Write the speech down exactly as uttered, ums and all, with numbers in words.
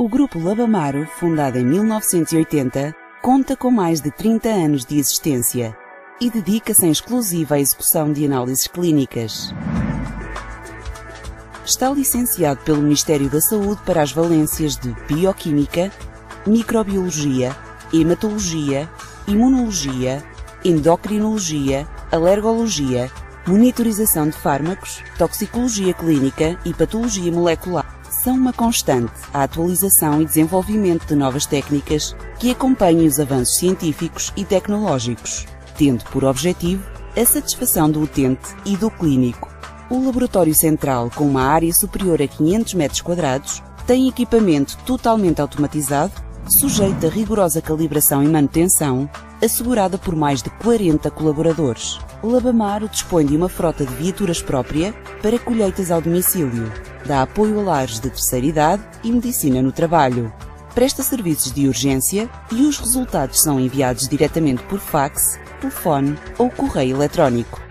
O Grupo Labamaro, fundado em mil novecentos e oitenta, conta com mais de trinta anos de existência e dedica-se em exclusiva à execução de análises clínicas. Está licenciado pelo Ministério da Saúde para as valências de Bioquímica, Microbiologia, Hematologia, Imunologia, Endocrinologia, Alergologia, Monitorização de fármacos, Toxicologia clínica e Patologia molecular. São uma constante a atualização e desenvolvimento de novas técnicas que acompanhem os avanços científicos e tecnológicos, tendo por objetivo a satisfação do utente e do clínico. O laboratório central, com uma área superior a quinhentos metros quadrados, tem equipamento totalmente automatizado, sujeito a rigorosa calibração e manutenção, assegurada por mais de quarenta colaboradores. O Labamaro dispõe de uma frota de viaturas própria para colheitas ao domicílio, dá apoio a lares de terceira idade e medicina no trabalho, presta serviços de urgência e os resultados são enviados diretamente por fax, telefone ou correio eletrónico.